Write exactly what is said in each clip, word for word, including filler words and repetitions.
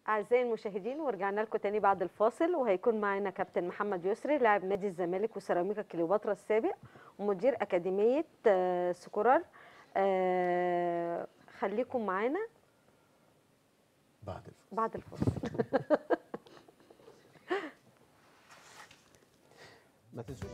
أعزائي المشاهدين، ورجعنا لكم تاني بعد الفاصل، وهيكون معانا كابتن محمد يسري لاعب نادي الزمالك وسيراميكا كليوباترا السابق ومدير أكاديمية آه، سكورار. آه، خليكم معانا بعد الفاصل. بعد الفاصل. ما تنسوش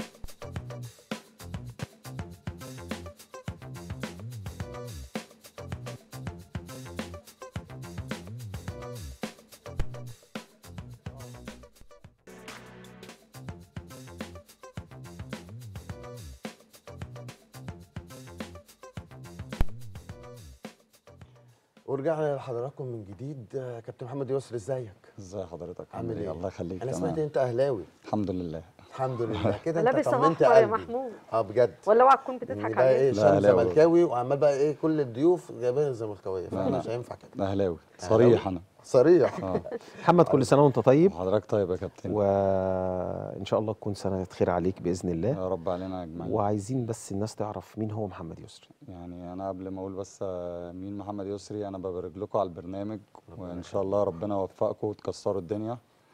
ورجعنا لحضراتكم من جديد. كابتن محمد يسري، ازيك؟ ازي حضرتك؟ عامل ايه؟ الله يخليك. انا سمعت انت اهلاوي. الحمد لله. الحمد لله كده انت لابس طمنت احمر يا قلبي. محمود. اه بجد. ولا اوعى تكون بتضحك يعني بقى عليا. ايه، لا، شام أهلاوي. زملكاوي وعمال بقى ايه كل الضيوف جايبين زملكاويه، فانا مش هينفع كده. اهلاوي صريح. انا صريح. اه محمد، كل سنه وانت طيب، حضرتك طيب يا كابتن، وان شاء الله تكون سنه خير عليك باذن الله. يا رب علينا اجمعين. وعايزين بس الناس تعرف مين هو محمد يسري. يعني انا قبل ما اقول بس آه، مين محمد يسري، انا ببارك لكم على البرنامج، وان شاء الله ربنا يوفقكم وتكسروا الدنيا.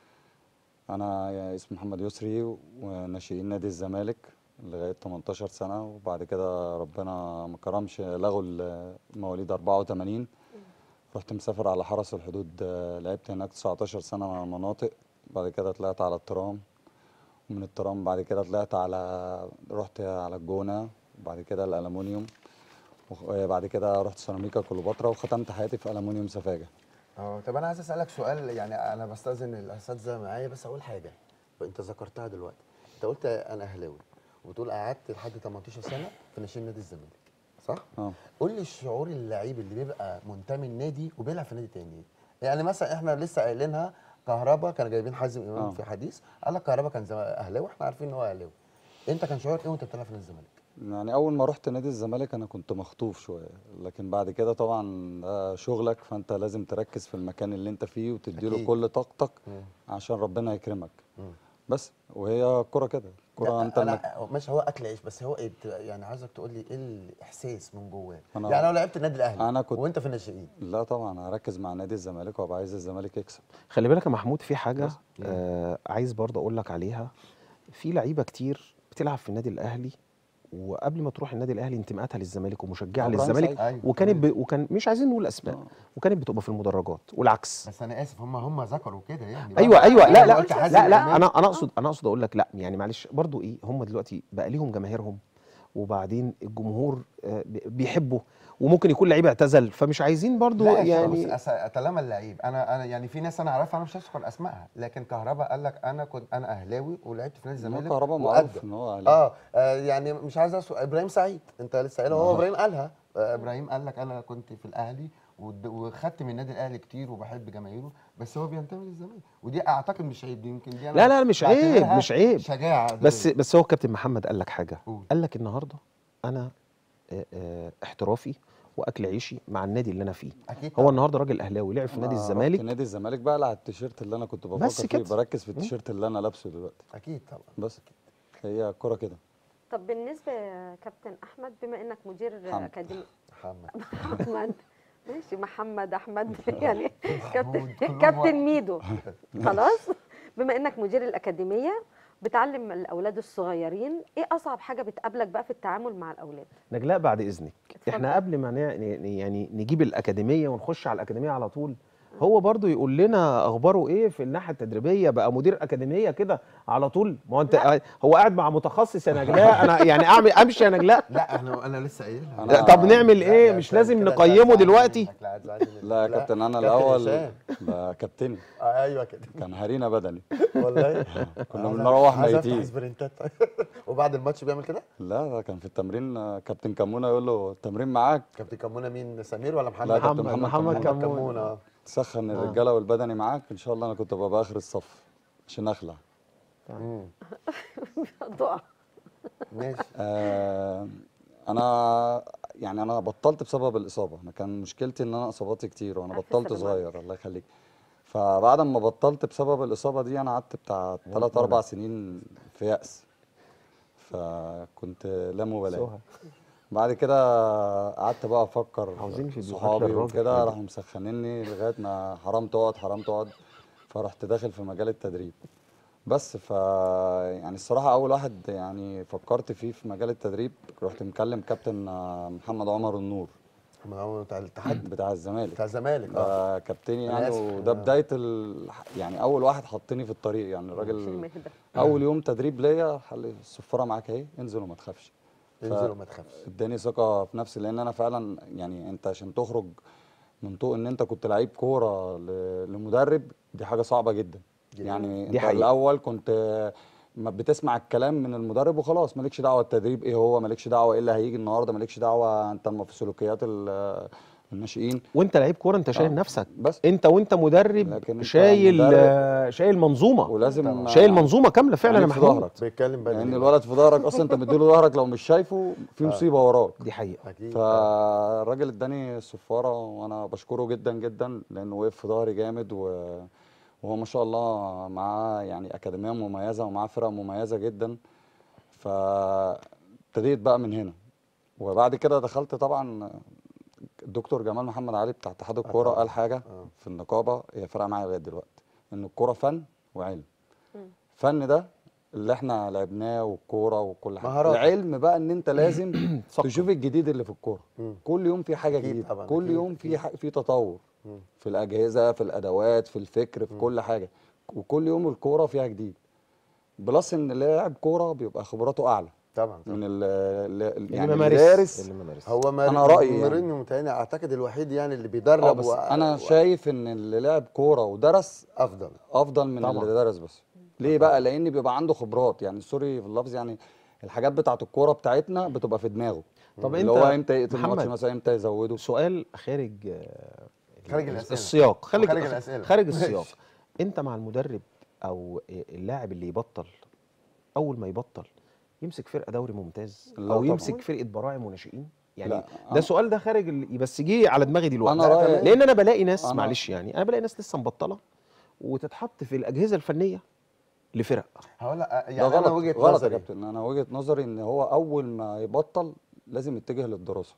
انا يعني اسمي محمد يسري، وناشئين نادي الزمالك لغايه تمنتاشر سنه، وبعد كده ربنا ما كرمش لغوا المواليد اربعة وتمانين. رحت مسافر على حرس الحدود، آه، لعبت هناك تسعتاشر سنه مع المناطق. بعد كده طلعت على الترام، ومن الترام بعد كده طلعت على رحت على الجونه، وبعد كده الالومنيوم، وبعد كده رحت سيراميكا كليوباترا، وختمت حياتي في الومنيوم سفاجه. اه طب انا عايز اسالك سؤال، يعني انا بستاذن الاساتذه معايا بس اقول حاجه انت ذكرتها دلوقتي. انت قلت انا اهلاوي وبتقول قعدت لحد تمنتاشر سنه في ناشئين نادي الزمالك، صح؟ اه قول لي شعور اللعيب اللي بيبقى منتمي لنادي وبيلعب في نادي تاني. يعني مثلا احنا لسه قايلينها، كهربا كانوا جايبين حازم امام آه. في حديث، قال لك كهربا كان اهلاوي واحنا عارفين ان هو اهلاوي. انت كان شعورك ايه وانت بتلعب في نادي الزمالك؟ يعني اول ما رحت نادي الزمالك انا كنت مخطوف شويه، لكن بعد كده طبعا ده شغلك، فانت لازم تركز في المكان اللي انت فيه وتديله أكيد. كل طاقتك مم. عشان ربنا يكرمك. مم. بس وهي كرة كده، كرة انت انا المك... ماشي، هو اكل عيش، بس هو ايه بت- يعني عايزك تقول لي ايه الاحساس من جواه. أنا- يعني لو لعبت النادي الاهلي أنا كنت- وانت في الناشئين. لا طبعا هركز مع نادي الزمالك وابقى عايز الزمالك يكسب. خلي بالك يا محمود، في حاجه بس. آه عايز برضه اقول لك عليها. في لعيبه كتير بتلعب في النادي الاهلي، وقبل ما تروح النادي الاهلي انتماءاتها للزمالك ومشجعه إبراهيم للزمالك، سعيد. أيوة. وكانت ب... وكان مش عايزين نقول اسماء، آه. وكانت بتبقى في المدرجات والعكس. بس انا اسف، هم هم ذكروا كده يعني. ايوه ايوه، لا أنا لا قلت حازم لا لا إمام. انا انا اقصد انا اقصد اقول لك لا، يعني معلش برضو ايه، هم دلوقتي بقى ليهم جماهيرهم، وبعدين الجمهور آه، بي- بيحبه، وممكن يكون لعيب اعتزل، فمش عايزين برضو لا يعني. يعني طالما اللعيب، انا انا يعني في ناس انا عارفها، انا مش هذكر اسمائها، لكن كهربا قال لك انا كنت انا اهلاوي ولعبت في نادي الزمالك. كهربا وأدى. معروف ان هو أهلاوي. اه آه، يعني مش عايز أسوء. ابراهيم سعيد انت لسه قايلها، هو آه. ابراهيم قالها. آه، ابراهيم قال لك انا كنت في الاهلي ود- وخدت من النادي الاهلي كتير وبحب جماهيره، بس هو بينتمي للزمالك، ودي اعتقد مش عيب، دي يمكن دي أنا لا لا مش عيب، بعتبرها مش عيب. شجاعه. بس بس هو كابتن محمد قال لك حاجه، قول. قال لك النهارده انا آه، آه، احترافي واكل عيشي مع النادي اللي انا فيه. اكيد هو طبعاً. النهارده راجل اهلاوي لعب في أنا نادي رحت الزمالك. نادي الزمالك بقى على التيشيرت اللي انا كنت بفكر بس فيه، كده. بركز في التيشيرت اللي انا لابسه دلوقتي. اكيد طبعا. بس هي كرة كده. طب بالنسبه يا كابتن احمد، بما انك مدير محمد. اكاديميه محمد محمد ماشي، محمد احمد يعني كابتن محمود، كلهم كابتن واحد. ميدو خلاص. بما انك مدير الاكاديميه بتعلم الاولاد الصغيرين، ايه اصعب حاجه بتقابلك بقى في التعامل مع الاولاد؟ نجلاء بعد اذنك، اتفضل. احنا قبل ما نع- ن- يعني نجيب الاكاديميه ونخش على الاكاديميه على طول، هو برضو يقول لنا اخباره ايه في الناحيه التدريبيه، بقى مدير اكاديميه كده على طول. ما هو انت لا. هو قاعد مع متخصص يا نجلاء، انا يعني اعمل امشي يا نجلاء؟ لا احنا انا لسه قايلها. أنا- طب نعمل لا، ايه؟ لا، مش كده- لازم كده نقيمه هتزعلني دلوقتي؟ منك، لا هتزعلني منك. لا يا كابتن، انا كابتن الاول هشام. ده كابتني آه ايوه كده كان هارينا بدني. والله. كنا عايز- بنروح عايز أفتح ميتين. سبرنتات. وبعد الماتش بيعمل كده؟ لا ده كان في التمرين، آه، كابتن كمونه يقول له التمرين معاك، كابتن كمونه مين، سمير ولا محمد؟ لا كابتن محمد- محمد, محمد كمونه. كمونة. كمونه. اه تسخن آه. الرجاله والبدني معاك ان شاء الله. انا كنت ببقى اخر الصف عشان اخلع. مم. دعاء. ماشي. آه انا يعني انا بطلت بسبب الاصابه. انا كان مشكلتي ان انا اصاباتي كتير، وانا ألف بطلت سلامة صغير الله يخليك. فبعد ما بطلت بسبب الاصابه دي، انا قعدت بتاع ثلاث اربع سنين في يأس، فكنت لا مبالاه. سهى. بعد كده قعدت بقى افكر عاوزين فيديوهات صحابي للراجل وكده، حاجة. راحوا مسخنيني لغايه ما حرام تقعد حرام تقعد، فرحت داخل في مجال التدريب. بس ف يعني الصراحه اول واحد يعني فكرت فيه في مجال التدريب، رحت مكلم كابتن آه، محمد عمر النور ما هو بتاع الاتحاد بتاع الزمالك. بتاع الزمالك اه. ده كابتني أنا يعني، آسف. وده آه. بدايه ال... يعني اول واحد حطني في الطريق يعني. الراجل المهدة. اول يوم تدريب ليا قال لي الصفاره معاك اهي، انزل وما تخافش. انزل وما تخافش. اداني ثقه في نفسي، لان انا فعلا يعني انت عشان تخرج من طوق ان انت كنت لعيب كوره ل- لمدرب، دي حاجه صعبه جدا. جداً. يعني دي انت حقيقة. الاول كنت ما بتسمع الكلام من المدرب وخلاص، مالكش دعوه التدريب ايه هو، مالكش دعوه ايه اللي هيجي النهارده، مالكش دعوه انت في سلوكيات ال- الناشئين. وانت لعيب كوره انت شايل آه، نفسك، بس انت وانت مدرب لكن انت شايل مدرب آه، شايل منظومه، ولازم شايل يعني منظومه كامله فعلا يا عينيك في محمود. ظهرك. بيتكلم بدري لان بقى. الولد في ظهرك اصلا، انت مديله ظهرك لو مش شايفه في مصيبه وراك. دي حقيقه. اكيد. فالراجل اداني الصفاره وانا بشكره جدا جدا، لانه وقف في ظهري جامد، و... وهو ما شاء الله معاه يعني اكاديميه مميزه ومعاه فرقه مميزه جدا. فابتديت بقى من هنا، وبعد كده دخلت طبعا الدكتور جمال محمد علي بتاع اتحاد الكوره طبعاً. قال حاجه آه. في النقابه هي فارقه معايا لغايه دلوقتي، ان الكوره فن وعلم. مم. فن ده اللي احنا لعبناه والكوره وكل حاجه، مهاراتك. العلم بقى ان انت لازم ثقة. تشوف الجديد اللي في الكوره. مم. كل يوم في حاجه أكيد جديده، طبعاً، كل أكيد، يوم في أكيد. ح- في تطور مم. في الاجهزه، في الادوات، في الفكر، في مم. كل حاجه. وكل يوم الكوره فيها جديد، بلس ان لاعب كوره بيبقى خبراته اعلى طبعا من طبعا. ال ال- اللي يعني ممارس الدارس. اللي ممارس هو مر... أنا رأيي يعني. مورينيو متهيألي اعتقد الوحيد يعني اللي اه بيدرب بس و... انا و... شايف ان اللي لعب كوره ودرس افضل. افضل من طبعاً. اللي درس بس. ليه بقى؟ لان بيبقى عنده خبرات، يعني سوري في اللفظ، يعني الحاجات بتاعت الكوره بتاعتنا بتبقى في دماغه. طب اللي هو انت امتى يقتل الماتش محمد، مثلا، امتى يزوده. سؤال خارج آه، خارج الأسئلة. السياق، خارج وخارج الأسئلة. خارج ماشي. السياق. انت مع المدرب او اللاعب اللي يبطل، اول ما يبطل يمسك فرقه دوري ممتاز لا او طبعاً. يمسك فرقه براعم وناشئين؟ يعني لا، ده أنا- سؤال ده خارج ال... بس جه على دماغي دلوقتي. انا رايي لان انا بلاقي ناس، أنا- معلش يعني انا بلاقي ناس لسه مبطله وتتحط في الاجهزه الفنيه لفرق. هقول لك يعني ده انا غلط وجهه غلط يا نظري. كابتن. انا وجهه نظري ان هو اول ما يبطل لازم يتجه للدراسه.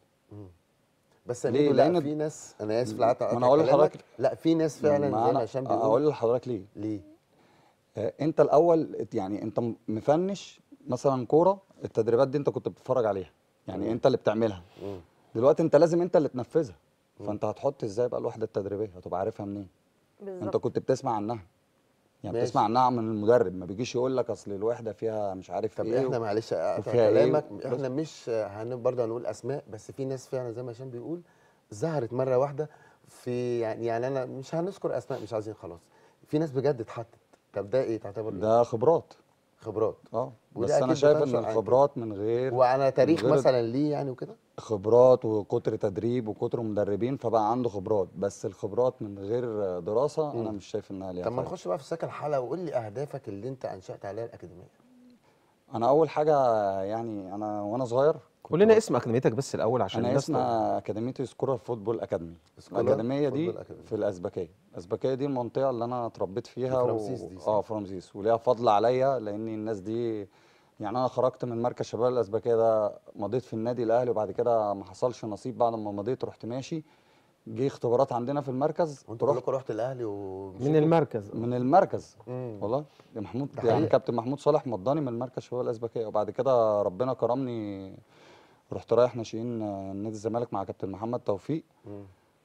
بس يا ليه؟ ميدو لا، لأن- في ناس، انا اسف لا ما أنا هقول لحضرتك- لا في ناس فعلا ما زي أنا ما هشام بيقول. اقول لحضرتك ليه. ليه؟ آه، انت الاول يعني انت م- مفنش مثلا كوره، التدريبات دي انت كنت بتتفرج عليها، يعني مم. انت اللي بتعملها. مم. دلوقتي انت لازم انت اللي تنفذها. فانت هتحط ازاي بقى الوحده التدريبيه؟ هتبقى عارفها منين؟ انت بالظبط. كنت بتسمع عنها، يعني ماشي. بتسمع عنها من المدرب، ما بيجيش يقول لك اصل الوحده فيها مش عارف طب ايه. احنا معلش اقطع وفيها إيه كلامك، و- احنا مش هن برضه هنقول اسماء، بس في ناس فعلا زي ما هشام بيقول ظهرت مره واحده في يعني يعني انا مش هنذكر اسماء، مش عايزين خلاص. في ناس بجد اتحطت. طب ده ايه تعتبر إيه؟ ده خبرات. خبرات. اه وده بس انا أكيد شايف ان بتنشأ عن كده. الخبرات من غير وانا تاريخ من غير مثلا ليه يعني وكده. خبرات وكتر تدريب وكتر مدربين، فبقى عنده خبرات. بس الخبرات من غير دراسه انا مم. مش شايف انها ليها طب ما فايدة. نخش بقى في سكن الحلقه وقول لي اهدافك اللي انت انشات عليها الاكاديميه. انا اول حاجه يعني انا وانا صغير كنت قول لنا ب- اسم اكاديميتك بس الاول عشان انا الناس اسمها اكاديميه سكورر فوتبول اكاديمي. سكورر الاكاديميه دي فوتبول أكاديمي. في الازبكيه. الازبكيه دي المنطقه اللي انا اتربيت فيها. في رمسيس دي، صح؟ اه في رمسيس، وليها فضل عليا لان الناس دي يعني انا خرجت من مركز شباب الازبكيه ده، مضيت في النادي الاهلي، وبعد كده ما حصلش نصيب. بعد ما مضيت رحت ماشي، جه اختبارات عندنا في المركز، وانتوا رحت كلكم رحتوا الاهلي من ومشيتوا؟ المركز. من المركز. مم. والله يا محمود، ده يعني حقيقة. كابتن محمود صالح مضاني من مركز شباب الازبكيه، وبعد كده ربنا كرمني رحت رايح ناشئين آه، نادي الزمالك مع كابتن محمد توفيق. مم.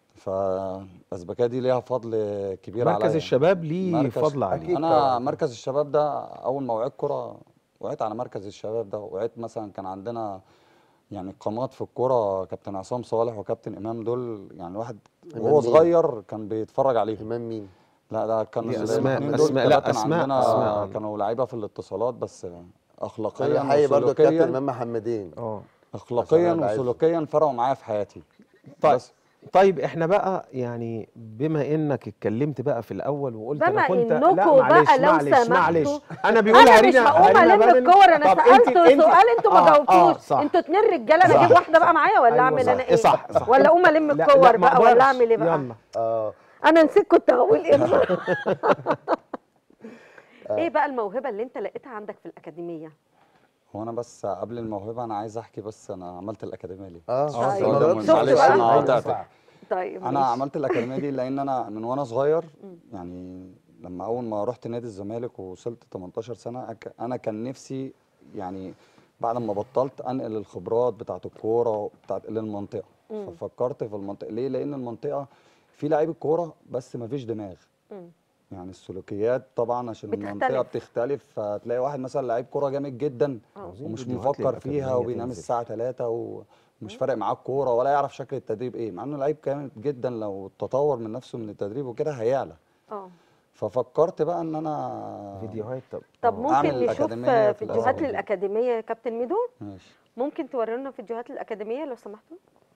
فالازبكيه دي ليها فضل كبير عليا. مركز الشباب ليه مركز- فضل عليه. أكيد. انا طبعاً. مركز الشباب ده اول ما وعيت كره وعيت على مركز الشباب ده. وعيت مثلا كان عندنا يعني قامات في الكوره، كابتن عصام صالح وكابتن امام، دول يعني الواحد إمام وهو مين؟ صغير كان بيتفرج عليهم. امام مين؟ لا ده كان دي الاتنين أسماء- دول أسماء- لا، كباتن أسماء- عندنا. أسماء. كانوا لعيبه في الاتصالات، بس انا اخلاقيا بحيي برضه الكابتن وسلوكيا امام محمدين. اه اخلاقيا عشان أنا بعزه. وسلوكيا فرقوا معايا في حياتي. طيب. بس طيب احنا بقى يعني بما انك اتكلمت بقى في الاول وقلت انا بما كنت إنكوا لا بقى معلش لو معلش سمحتوا، معلش انا بيقول انا مش هرينا هقوم هرينا الم بقى الكور. انا طب انت- سالته انت- سؤال انتوا ما آه، آه، جاوبتوش. صح. انتوا اتنين رجاله، انا صح. اجيب واحده بقى معايا ولا أيوة اعمل صح. انا ايه؟ صح صح ولا اقوم الم لا، لا، الكور ما بقى ولا أقدرش. اعمل ايه بقى؟ يلا اه انا نسيت كنت هقول ايه. ايه بقى الموهبه اللي انت لقيتها عندك في الاكاديميه؟ هو انا بس قبل الموهبه انا عايز احكي، بس انا عملت الاكاديميه ليه. اه طيب. الموضوع ده ده من- شفت معلش بقى؟ انا أيوة، قاطعتك. صح. طيب انا ماشي. عملت الاكاديميه دي لان انا من وانا صغير، يعني لما اول ما رحت نادي الزمالك ووصلت تمنتاشر سنه أك- انا كان نفسي يعني بعد ما بطلت انقل الخبرات بتاعه الكوره بتاعه للمنطقه. مم. ففكرت في المنطقه ليه، لان المنطقه في لعيبه كوره بس ما فيش دماغ. مم. يعني السلوكيات طبعا عشان المنطقه بتختلف. بتختلف، فتلاقي واحد مثلا لعيب كوره جامد جدا اه عاوزين ومش فيديوهات مفكر فيها للأكاديمية وبينام تنزل. الساعه تلاتة ومش فارق معاه الكوره ولا يعرف شكل التدريب ايه، مع انه لعيب جامد جدا لو تطور من نفسه من التدريب وكده هيعلى. اه ففكرت بقى ان انا فيديوهات. طب طب آه. أعمل ممكن نشوف الأكاديمية في فيديوهات الأزهر. للأكاديمية يا كابتن ميدو؟ ماشي. ممكن تورونا فيديوهات للأكاديمية لو سمحتوا؟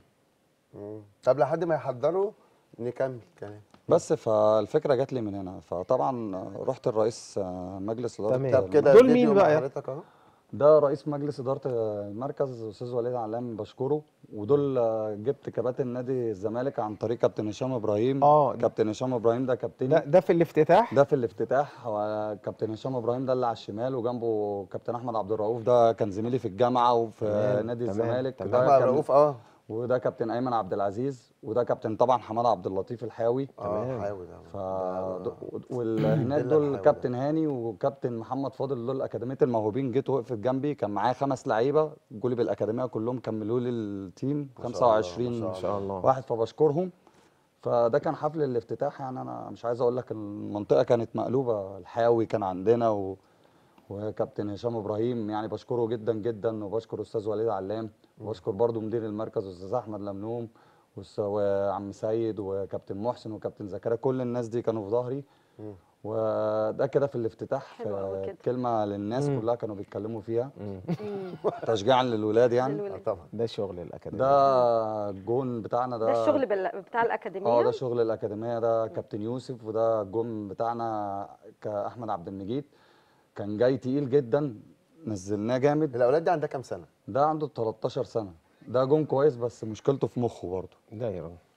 مم. طب لحد ما يحضروا نكمل كلام. بس فالفكره جات لي من هنا، فطبعا رحت الرئيس مجلس اداره تمام. طب كده دول الفيديو مين مع بقى؟ حضرتك اهو. ده رئيس مجلس اداره المركز استاذ وليد علام بشكره، ودول جبت كباتن نادي الزمالك عن طريق كابتن هشام ابراهيم. اه كابتن هشام ابراهيم ده كابتني. ده ده في الافتتاح. ده في الافتتاح. هو كابتن هشام ابراهيم ده اللي على الشمال، وجنبه كابتن احمد عبد الرؤوف ده كان زميلي في الجامعه وفي تمام، نادي تمام، الزمالك. تمام. ده احمد كان- رؤوف اه وده كابتن ايمن عبد العزيز، وده كابتن طبعا حماده عبد اللطيف الحاوي. اه تمام. حاول اه ف ده- والهناك إلا دول الحاول كابتن هاني وكابتن محمد فاضل، دول اكاديميه الموهوبين. جيت وقفت جنبي، كان معايا خمس لعيبه جولي بالاكاديميه كلهم كملوا لي التيم ما شاء الله، خمسة وعشرين ما ما شاء الله. واحد، فبشكرهم. فده كان حفل الافتتاح. يعني انا مش عايز اقول لك المنطقه كانت مقلوبه. الحاوي كان عندنا و... وكابتن هشام ابراهيم يعني بشكره جدا جدا، وبشكر استاذ وليد علام، وبشكر برضو مدير المركز استاذ احمد لمنوم والس- وعم سيد وكابتن محسن وكابتن زكريا. كل الناس دي كانوا في ظهري. مم. وده كده في الافتتاح. حلو أوي في كده. كلمه للناس مم. كلها كانوا بيتكلموا فيها مم. مم. تشجيعا للولاد يعني. اه للولاد. طبعا. ده شغل الأكاديمية. ده الجون بتاعنا ده. ده الشغل بال- بتاع اه الأكاديمية؟ ده شغل الاكاديميه. ده كابتن يوسف، وده الجون بتاعنا كاحمد عبد المجيد. كان جاي تقيل جدا، نزلناه جامد. الاولاد دي عندها كام سنه؟ ده عنده تلتاشر سنه. ده جون كويس بس مشكلته في مخه برضه. ده يا راجل.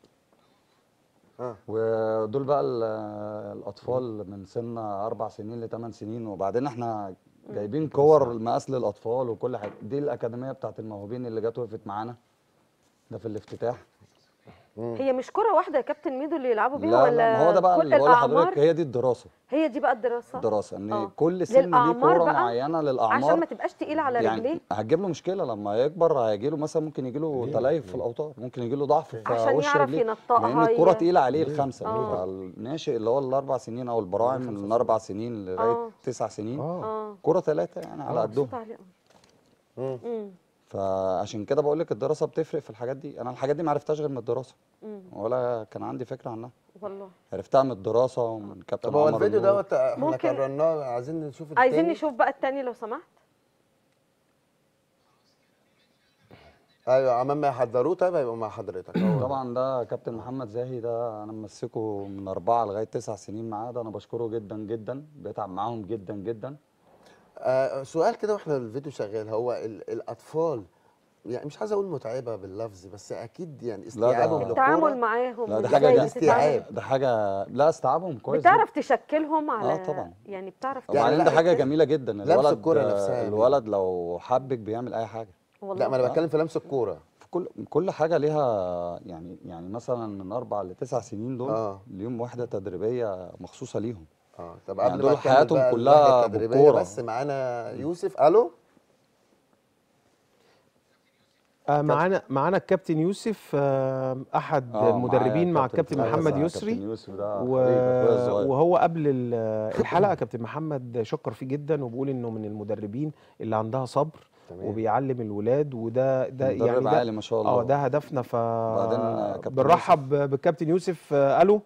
اه ودول بقى ال- الاطفال من سن اربع سنين لثمان سنين. وبعدين احنا جايبين كور مقاس للاطفال وكل حاجه. دي الاكاديميه بتاعت الموهوبين اللي جت وقفت معانا. ده في الافتتاح. هي مش كرة واحدة يا كابتن ميدو اللي يلعبوا بيها لا ولا لا، ما هو ده بقى كل اللي بقول لحضرتك، الأعمار؟ هي دي الدراسه. هي دي بقى الدراسة؟ الدراسه ان آه. كل سن ليه للأعمار كوره بقى؟ معينه للاعمار، عشان ما تبقاش تقيلة على يعني رجليه؟ هتجيب له مشكله لما يكبر. هيجي له مثلا ممكن يجي له تلايف في الاوتار، ممكن يجي له ضعف في عشان وش يعرف رجليه، ينطقها لان الكره ي- تقيله عليه الخمسه. آه. فالناشئ اللي هو الاربع سنين او البراعم من اربع سنين لغايه آه. تسع سنين اه اه كره ثلاثه يعني على قدهم. صوت عالي. مم. امم فعشان كده بقول لك الدراسه بتفرق في الحاجات دي. انا الحاجات دي ما عرفتهاش غير من الدراسه، امم ولا كان عندي فكره عنها. والله عرفتها من الدراسه ومن كابتن طب هو عمر الفيديو النور. دوت احنا ممكن- كررناه، عايزين نشوف التاني. عايزين نشوف بقى التاني لو سمحت. ايوه عمال ما يحضروه. طيب هيبقى مع حضرتك هو ده. طبعا ده كابتن محمد زاهي. ده انا ممسكه من اربعه لغايه تسع سنين معاه. ده انا بشكره جدا جدا، بيتعب معاهم جدا جدا. آه سؤال كده واحنا الفيديو شغال، هو ال- الاطفال يعني مش عايز اقول متعبه باللفظ، بس اكيد يعني استيعابهم للكوره. التعامل معاهم لا ده وإزاي حاجه جا- استيعاب. بتتعامل. ده حاجه لا استيعابهم كويس جدا. بتعرف تشكلهم على آه طبعا. يعني بتعرف يعني وبعدين لا، ده حاجه إيه؟ جميله جدا. لمس الولد الكرة نفسها يعني. الولد لو حبك بيعمل اي حاجه. والله. لا ما انا بتكلم في لمس الكوره. في كل كل حاجه ليها يعني يعني مثلا من اربع لتسع سنين دول آه. ليهم وحده تدريبيه مخصوصه ليهم. اه طب يعني قبل دول ما نكمل حياتهم بقى كلها الوحدة التدريبية، بالكورة. بس معانا يوسف. الو آه معانا معانا الكابتن يوسف، آه احد آه، المدربين معايا مع كابتن الكابتن فؤاد. محمد كابتن يسري. يوسف ده و... حبيبي اخويا الصغير. وهو قبل ال- الحلقه كابتن محمد شكر فيه جدا، وبيقول انه من المدربين اللي عندها صبر تمام. وبيعلم الولاد، وده ده مدرب يعني ده عالي ما شاء الله. اه ده هدفنا. ف وبعدين كابتن بنرحب بالكابتن يوسف. آه، الو.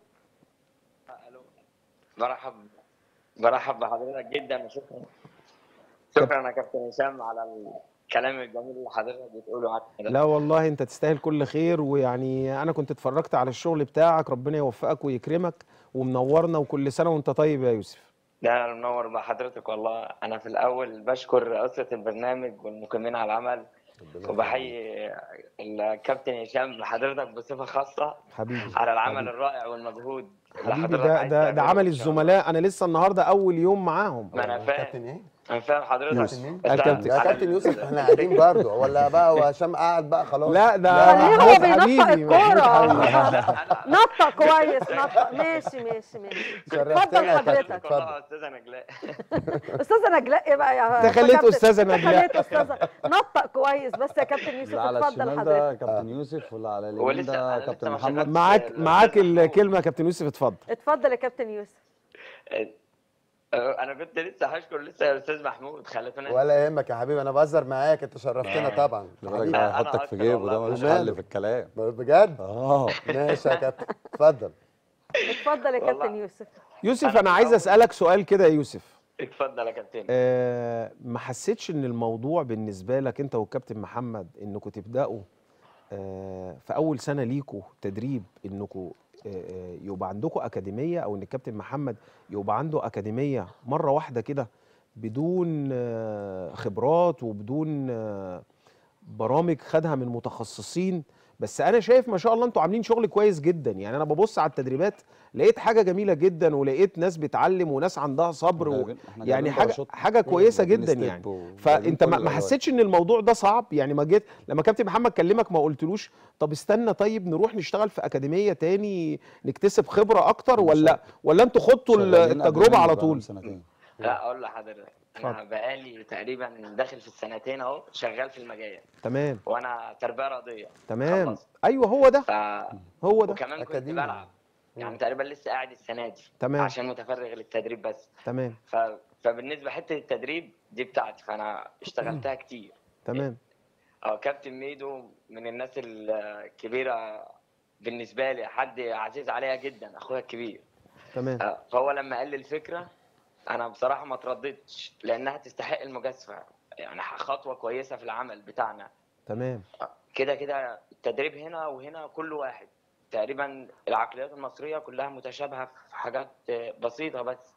برحب برحب بحضرتك جدا، وشكرا شكرا يا كابتن هشام على الكلام الجميل اللي حضرتك بتقوله عنه ده. لا والله انت تستاهل كل خير، ويعني انا كنت اتفرجت على الشغل بتاعك، ربنا يوفقك ويكرمك ومنورنا، وكل سنه وانت طيب يا يوسف. ده أنا منور بحضرتك والله. انا في الاول بشكر اسره البرنامج والمقيمين على العمل، وبحيي الكابتن هشام بحضرتك بصفه خاصه حبيبي على العمل الرائع والمجهود اللي حبيبي حضرتك ده عايز ده ده تعمله عمل إن شاء الله. الزملاء، انا لسه النهارده اول يوم معاهم. ما انا فاهم كابتن ايه؟ انا فاهم حضرتك يوسف. مين؟ بس الكابتن. يا على كابتن ال- يوسف احنا قاعدين برضه ولا بقى وهشام قاعد بقى خلاص؟ لا ده خليه هو محمود بينطق حبيبي، محمود الكوره. حبيبي. نطق كويس، نطق. ماشي ماشي ماشي. شرفتنا اتفضل يا كابتن. حضرتك. والله اتفضل. يا استاذه نجلاء. استاذه نجلاء ايه بقى يا انت خليت كابتن؟ أستاذة نجلاء. خليت استاذه. نطق كويس بس يا كابتن يوسف. اللي على اتفضل الشمال ده حضرتك. كابتن يوسف، واللي على اليمين ولسه ده انا لسه كابتن ما محمد. شغلتش معاك الأستاذ معاك محمود. الكلمه يا كابتن يوسف، اتفضل. اتفضل يا كابتن يوسف. انا كنت لسه هشكر لسه يا استاذ محمود خلفنا. ولا يهمك يا حبيبي، انا بهزر معاك، انت شرفتنا طبعا. خلي بالك حبيبي. ده أنا هيحطك في أكتر جيبه، والله. ده ملوش وماله؟ حل في الكلام. بجد؟ اه ماشي يا كابتن، اتفضل. اتفضل يا والله. كابتن يوسف. يوسف أنا انا عايز بحاول- اسالك سؤال كده يا يوسف. اتفضل يا كابتن. آه ما حسيتش ان الموضوع بالنسبه لك انت والكابتن محمد انكم تبداوا آه في اول سنه ليكوا تدريب انكم آه آه، يبقى عندكم اكاديميه، او ان الكابتن محمد يبقى عنده اكاديميه مره واحده كده بدون آه خبرات وبدون آه برامج خدها من متخصصين؟ بس انا شايف ما شاء الله انتوا عاملين شغل كويس جدا. يعني انا ببص على التدريبات لقيت حاجه جميله جدا، ولقيت ناس بتعلم وناس عندها صبر و... جايبين- إحنا يعني جايبين حاجه باراشوت. حاجه كويسه جايبين جدا ستيب يعني. وجايبين فانت كل ما ما الألوان. حسيتش ان الموضوع ده صعب؟ يعني ما جيت لما كابتن محمد كلمك ما قلتلوش طب استنى طيب نروح نشتغل في اكاديميه تاني نكتسب خبره اكتر، ولا ولا انتوا خدتوا شغالين التجربه قبل على منه طول؟ بقالهم سنتين. لا اقول لحضرتك، انا اتفضل. بقالي تقريبا داخل في السنتين اهو شغال في المجال، تمام وانا تربيه رياضيه. تمام خلصت. ايوه هو ده ف هو ده وكمان كنت أكاديمي. بلعب، يعني تقريبا لسه قاعد السنه دي تمام. عشان متفرغ للتدريب بس. تمام ف... فبالنسبه حته التدريب دي بتاعتي، فانا اشتغلتها كتير. تمام اه كابتن ميدو من الناس الكبيره بالنسبه لي، حد عزيز عليا جدا، اخويا الكبير. تمام آه، فهو لما قال لي الفكره انا بصراحه ما ترددتش، لانها تستحق المجازفه، يعني خطوه كويسه في العمل بتاعنا. تمام آه، كده كده التدريب هنا وهنا كل واحد، تقريبا العقليات المصريه كلها متشابهه في حاجات آه، بسيطه بس.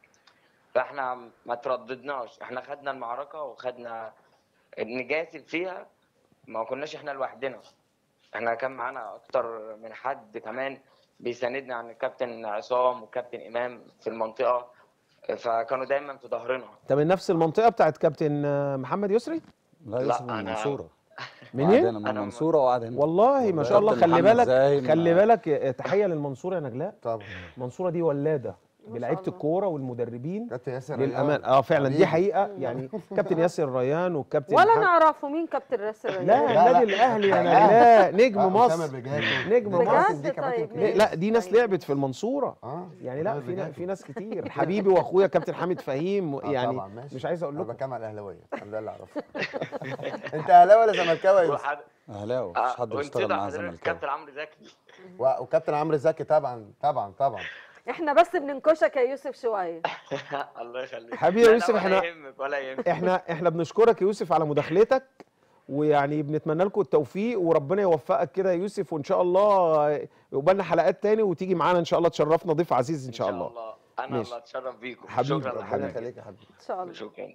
فاحنا ما ترددناش، احنا خدنا المعركه وخدنا نجاسب فيها، ما كناش احنا لوحدنا، احنا كان معانا اكتر من حد كمان بيساندنا، عن الكابتن عصام والكابتن امام في المنطقه، فكانوا دايما في ظهرنا. انت من نفس المنطقه بتاعت كابتن آه، محمد يسري؟ لا لا، يوسف من أنا- المنصوره. منين؟ وقعد هنا من أنا- المنصوره وقعد هنا. والله ما شاء الله. كابتن خلي محمد بالك زاهي خلي ما- بالك آه، تحيه للمنصوره يا نجلاء. طبعا. المنصوره دي ولاده ما بلعيبه شاء الله. الكوره والمدربين كابتن ياسر للامان. ريان. اه فعلا دي حبيبي. حقيقه. يعني كابتن ياسر ريان والكابتن ولا محمد- نعرفه مين كابتن راسل لا ريان؟ لا. النادي الاهلي يا الأهلي. نجلاء نجم آه، مصر. أسامة الرجال. نجم دي كابتن- بجد؟ دي كابتن طيب، كبير. لا دي ناس طيب. لعبت في المنصوره. اه يعني لا أسامة في نا- الرجال. في ناس كتير. حبيبي واخويا كابتن حامد فهيم آه، يعني طبعا ماشي. مش عايز اقول انا لكم. بكام على الاهلاويه، انا ده اللي اعرفه. انت اهلاوي ولا زملكاوي يا يوسف؟ وحد... اهلاوي، مفيش آه، حد ونسيت بيشتغل معاه حضرتك زملكاوي. كابتن عمرو زكي. و- وكابتن عمرو زكي طبعا طبعا طبعا. احنا بس بننكشك يا يوسف شويه. الله يخليك. حبيبي يا لا، لا، يوسف، ولا إحنا- يهمك ولا يهمك. احنا احنا بنشكرك يا يوسف على مداخلتك، ويعني بنتمنى لكم التوفيق وربنا يوفقك كده يا يوسف، وان شاء الله يبقى لنا حلقات تاني وتيجي معانا ان شاء الله تشرفنا ضيف عزيز ان شاء الله. انا ماشي. اللي اتشرف بيكم. حبيبي، شكرا ربنا لحضرتك. يخليك يا حبيبي. ان شاء الله. شكرا.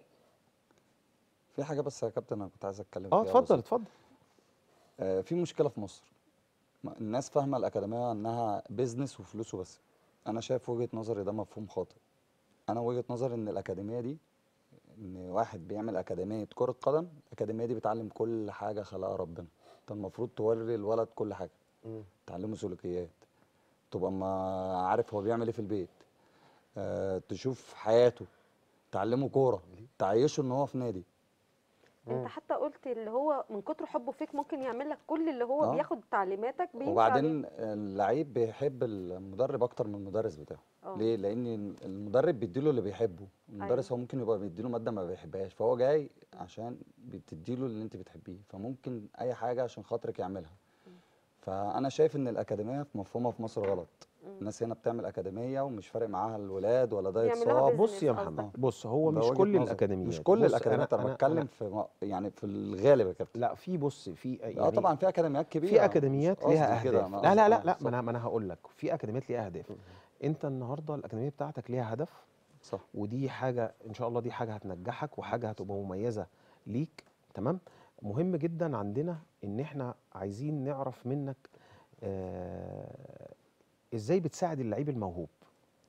في حاجه بس يا كابتن انا كنت عايز اتكلم اه فيها اتفضل بسيطة. اتفضل. آه، في مشكله في مصر. ما- الناس فاهمه الاكاديميه انها بيزنس وفلوسه بس. انا شايف وجهه نظري ده مفهوم خاطئ. انا وجهه نظري ان الاكاديميه دي، ان واحد بيعمل اكاديميه كره قدم، الاكاديميه دي بتعلم كل حاجه خلقها ربنا. انت المفروض توري الولد كل حاجه، مم. تعلمه سلوكيات، تبقى ما عارف هو بيعمل ايه في البيت، أه تشوف حياته، تعلمه كوره، تعيشه ان هو في نادي. انت حتى قلت اللي هو من كتر حبه فيك ممكن يعمل لك كل اللي هو آه. بياخد تعليماتك بيمشي عليه. وبعدين اللعيب بيحب المدرب اكتر من المدرس بتاعه. آه. ليه؟ لان المدرب بيديله اللي بيحبه، المدرس هو ممكن يبقى بيديله ماده ما بيحبهاش، فهو جاي عشان بتديله اللي انت بتحبيه، فممكن اي حاجه عشان خاطرك يعملها. فانا شايف ان الاكاديميه في مفهومها في مصر غلط. الناس هنا بتعمل اكاديميه ومش فارق معاها الولاد ولا ده بيعملوها يتصاب. بيزنس بص يا قصدك. محمد، بص هو ده مش وجهة كل نظري. الاكاديميات. مش كل بص، الاكاديميات، انا, بتكلم في م- يعني في الغالب يا كابتن. لا في بص في يعني اه طبعا في اكاديميات كبيره، في اكاديميات مش ليها قصدي كده، اهداف. أنا لا لا قصدي- لا آه، لا صح. ما انا ما انا هقول لك في اكاديميات ليها اهداف. انت النهارده الاكاديميه بتاعتك ليها هدف، صح. ودي حاجه ان شاء الله دي حاجه هتنجحك وحاجه هتبقى مميزه ليك. تمام. مهم جدا عندنا ان احنا عايزين نعرف منك آه ازاي بتساعد اللعيب الموهوب.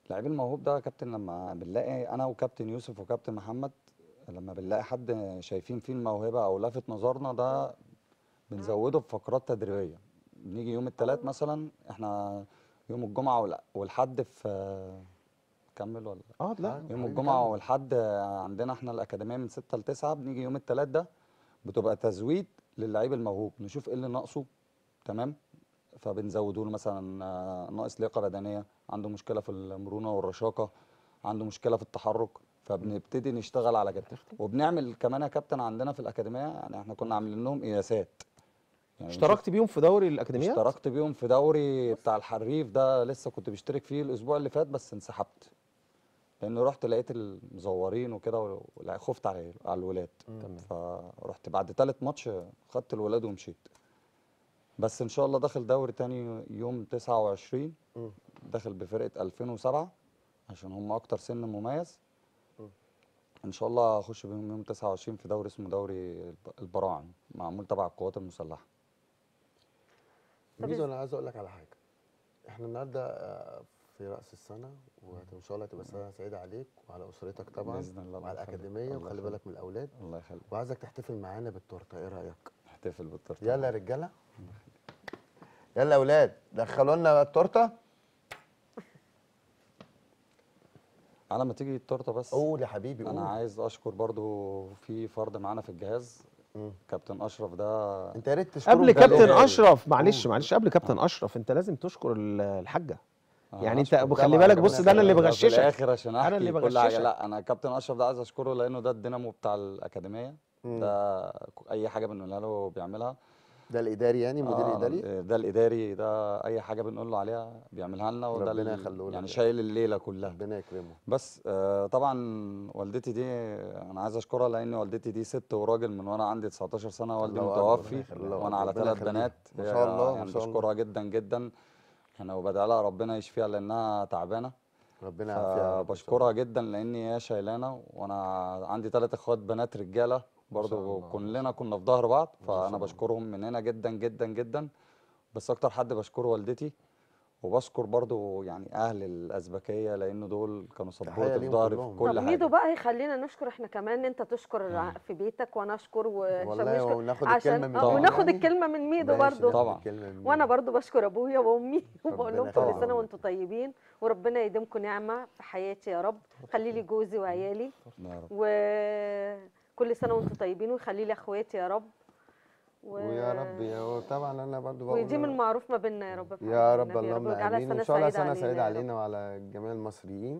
اللعيب الموهوب ده يا كابتن لما بنلاقي انا وكابتن يوسف وكابتن محمد، لما بنلاقي حد شايفين فيه الموهبه او لافت نظرنا، ده بنزوده بفقرات تدريبيه. بنيجي يوم الثلاث مثلا، احنا يوم الجمعه والأ- والحد في، كمل ولا اه لا يوم الجمعه والحد عندنا احنا الاكاديميه من ستة ل تسعة. بنيجي يوم الثلاث ده بتبقى تزويد للعيب الموهوب، نشوف ايه اللي ناقصه، تمام، فبنزوده له مثلا آه، ناقص لياقه بدنيه، عنده مشكله في المرونه والرشاقه، عنده مشكله في التحرك، فبنبتدي نشتغل على كده. وبنعمل كمان يا كابتن عندنا في الاكاديميه، يعني احنا كنا عاملين لهم قياسات. يعني اشتركت بيهم في دوري الاكاديميات؟ اشتركت بيهم في دوري بتاع الحريف ده، لسه كنت بشترك فيه الاسبوع اللي فات بس انسحبت، لان رحت لقيت المزورين وكده وخفت على على الولاد. فرحت بعد ثالث ماتش خدت الولاد ومشيت. بس ان شاء الله داخل دوري تاني يوم تسعة وعشرين، داخل بفرقه ألفين وسبعة عشان هم اكتر سن مميز. ان شاء الله اخش بيهم يوم تسعة وعشرين في دوري اسمه دوري البراعم، معمول تبع القوات المسلحه. ميدو انا عايز اقول لك على حاجه. احنا النهارده آه، في راس السنه، وان شاء الله تبقى سنه سعيده عليك وعلى اسرتك طبعا، بإذن الله. وعلى الله يخليك. الاكاديميه، الله وخلي يخليك. بالك من الاولاد. الله يخليك. وعايزك تحتفل معانا بالتورته، ايه رايك؟ احتفل بالتورته. يلا يا رجاله، يلا يا اولاد دخلوا لنا التورته. على ما تيجي التورته بس قول يا حبيبي قول. انا عايز اشكر برضو في فرد معانا في الجهاز، مم. كابتن اشرف ده. انت يا ريت تشكره قبل بجد. كابتن الإداري. اشرف، معلش معلش قبل كابتن اشرف انت لازم تشكر ال- الحاجه. يعني انت هشكر خلي طبعاً بالك، ربنا بص ده انا اللي يخليك. ده في بغششك. الاخر عشان أنا اللي احكي كل حاجه. بغششك. لا انا كابتن اشرف ده عايز اشكره لانه ده الدينامو بتاع الاكاديميه. مم. ده اي حاجه بنقولها له بيعملها. ده الاداري يعني مدير آه، اداري. ده الاداري ده اي حاجه بنقول له عليها بيعملها لنا، وده ربنا ال- يخليه يعني لك. شايل الليله كلها. ربنا يكرمه. بس آه طبعا والدتي دي انا عايز اشكرها، لان والدتي دي ست وراجل من وانا عندي تسعتاشر سنه، والدي الله أكبر. متوفي الله وانا على أكبر. ثلاث ربنا بنات. يخليها. ما شاء الله، ما يعني شاء الله. بشكرها جدا جدا. انا وبدعي لها ربنا يشفيها لانها تعبانه. ربنا يعافيها يا رب. فبشكرها جدا لان هي شايلانا، وانا عندي ثلاث اخوات بنات رجاله برضو، كلنا كنا في ظهر بعض. فانا بشكرهم من هنا جدا جدا جدا. بس اكتر حد بشكره والدتي، وبشكر برضو يعني اهل الازبكيه، لان دول كانوا سبورت في ليهم ظهري كلهم. في كل طب حاجه. ميدو بقى يخلينا نشكر احنا كمان، انت تشكر ع- في بيتك وانا اشكر وهشام والله يشكر وناخد عشان الكلمة من آه، ميدو وناخد يعني. الكلمه من ميدو ماشي، برضو. ناخد طبعاً. الكلمة من وانا ميدو. برضو بشكر ابويا وامي وبقول لهم ربنا كل سنه يخليهم. وانتم طيبين، وربنا يديمكم نعمه في حياتي يا رب. خلي لي جوزي وعيالي، يا رب. وكل سنه وانتم طيبين، ويخلي لي اخواتي يا رب. و... ويا رب يا طبعا انا برضو بقول ويديم المعروف ما بيننا يا رب. في يا حياة رب النبي. اللهم ويجعلها امين. سنه وان شاء الله سعيده سنه سعيده علينا يا علينا وعلى جميع المصريين.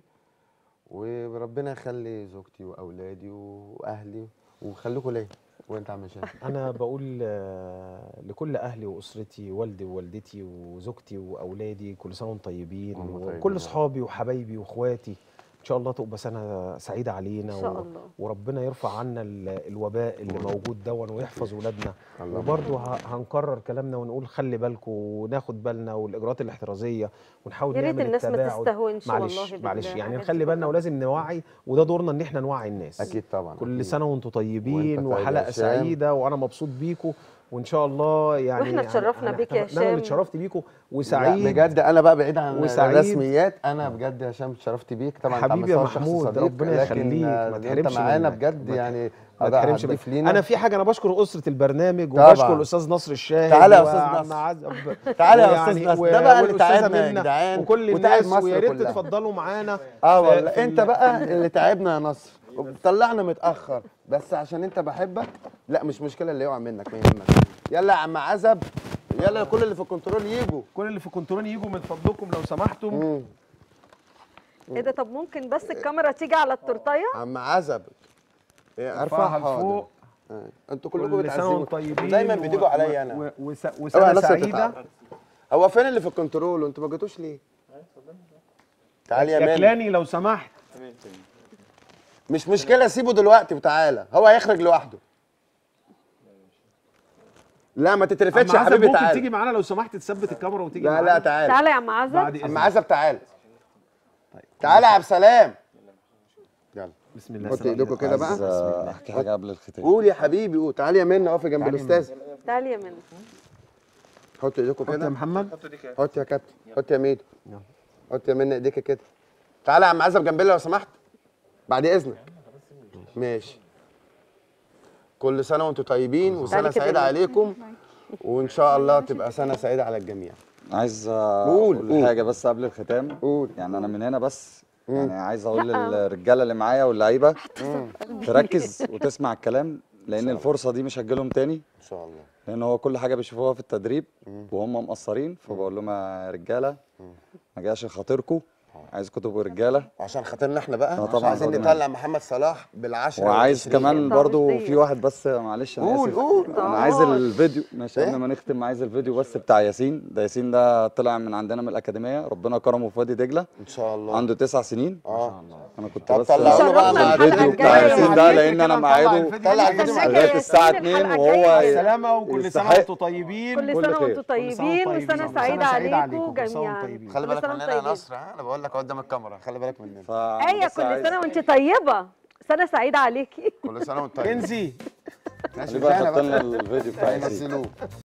وربنا يخلي زوجتي واولادي واهلي وخليكم ليا. وانت عم هشام؟ انا بقول آه، لكل اهلي واسرتي، والدي ووالدتي وزوجتي واولادي، كل سنه وانتم طيبين، وهم طيبين يا وكل رب. اصحابي وحبايبي واخواتي. ان شاء الله تبقى سنه سعيده علينا، إن شاء و- الله. وربنا يرفع عنا ال- الوباء اللي موجود دون، ويحفظ ولادنا. اللهم وبرضه ه- هنكرر كلامنا ونقول خلي بالكم وناخد بالنا، والاجراءات الاحترازيه، ونحاول يا ريت نعمل الناس ما التباعد. تستهونش معلش والله معلش يعني بالحاجات نخلي دي بالنا، كلها. ولازم نوعي، وده دورنا ان احنا نوعي الناس. اكيد طبعا. كل أكيد. سنه وانتم طيبين، وأنت طيب يا وحلقه هشام. سعيده، وانا مبسوط بيكم. وان شاء الله يعني وإحنا اتشرفنا هن- بيك يا هنحتفل- انا اللي هشام. اتشرفت بيكم لا وسعيد. بجد انا بقى بعيد عن وسعيد. الرسميات، انا بجد يا هشام اتشرفت بيك طبعا. أنت على حبيبي يا مستوى الشخص محمود، صديق، ربنا لكن يخليك، ما آه، تحرمش انت معانا منك. بجد ما يعني ما تحرمش هتضيف منك. لينا. انا في حاجه، انا بشكر اسره البرنامج، طبعاً. وبشكر الاستاذ نصر الشاهد. تعالى يا أستاذ وعم نصر. عزب. تعالى يا ويعني- أستاذ نصر. و- ده بقى اللي والأستاذة تعبنا يا منى جدعان، وكل وتعب الناس، مصر ويا ريت كلها. تتفضلوا معانا. اه في- والله في انت ال- بقى اللي تعبنا يا نصر. طلعنا متاخر بس عشان انت بحبك. لا مش مشكله اللي يقع منك، ما يهمك. يلا يا عم عزب، يلا كل اللي في الكنترول يجوا. كل اللي في كنترول يجوا من فضلكم لو سمحتم. مم. ايه ده؟ طب ممكن بس الكاميرا تيجي على التورتايه؟ عم عزب إيه، ارفعها ارفعها لفوق. آه. انتوا كلكم كل سنه بتعزموا وانتم طيبين. دايما و- بتيجوا عليا و- انا. و- وس- اوعى وسنه نصر سعيده. تتعب. هو فين اللي في الكنترول وانتوا ما جيتوش ليه؟ تعال يا يا مان. كلاني لو سمحت. مش مشكله سيبه دلوقتي وتعالى، هو هيخرج لوحده. لا ما تترفتش يا عم عزب، حبيبي ممكن تعالى. تيجي معانا لو سمحت، تثبت الكاميرا وتيجي لا معانا. لا تعالى. تعالى يا عم عزب. بعد عم إذنك. عزب تعالى. تعالى يا عبد السلام. يلا بسم الله. حط ايدكم كده بقى. عايز آه، احكي حاجه قبل الختام. قول يا حبيبي قول. تعالى يا منى اقفي جنب تعالي يا الاستاذ. تعالى يا منى. حط ايدكم حط يا كده. محمد. حط يا كابتن. حط يا ميدو. يلا. حط يا منى ايديك كده. تعالى يا عم عزب جنبنا لو سمحت بعد اذنك. ماشي. كل سنه وانتم طيبين وسنه تعالي كده سعيده ليه؟ عليكم، وان شاء الله تبقى سنه سعيده على الجميع. عايز قول، اقول قول. حاجه بس قبل الختام. قول. يعني انا من هنا بس يعني عايز اقول لا. للرجاله اللي معايا واللعيبه تركز وتسمع الكلام، لان الفرصه دي مش هتجيلهم تاني، ان شاء الله. لان هو كل حاجه بيشوفوها في التدريب وهم مقصرين. فبقول لهم يا رجاله ما جاش عشان خاطركم، عايزكم تبقوا رجاله. عشان خاطرنا احنا بقى، اه طبعا عايزين طبعاً. نطلع محمد صلاح بالعشرة وعايز والعشرين. كمان ده برضو مش في دي. واحد بس، معلش انا قول، اسف. قول. انا عايز الفيديو ماشي إيه؟ قبل ما نختم. عايز الفيديو بس بتاع ياسين ده. ياسين ده طلع من عندنا من الاكاديميه، ربنا كرمه في وادي دجله، ان شاء الله. عنده تسع سنين. اه انا كنت طب بس طلعوا له بقى مع الفيديو الحلقة بتاع الجاية. ياسين ده، لان انا طلع معاده الفيديو. طلع الفيديو هنستناك معاك. يا لغايه الساعه ياسين اتنين الحلقة وهو الجاية. السلامه وكل سنه يستحق. وانتم طيبين. كل كل سنه خير. وانتم كل سنة طيبين وانتم وسنه طيبين. سعيده سنة سعيدة عليكم عليكم. كل سنة وانتم جميعا. طيبين. خلي كل بالك سنة مننا وانتم يا طيبين. نصر، ها انا بقول لك قدام الكاميرا، خلي بالك مننا. ايه كل سنه وانت طيبه، سنه سعيده عليكي. كل سنه وانت طيب. كنزي ماشي خلي بالك مش انا حط لنا بقى الفيديو بتاع ياسين. هينزلوه.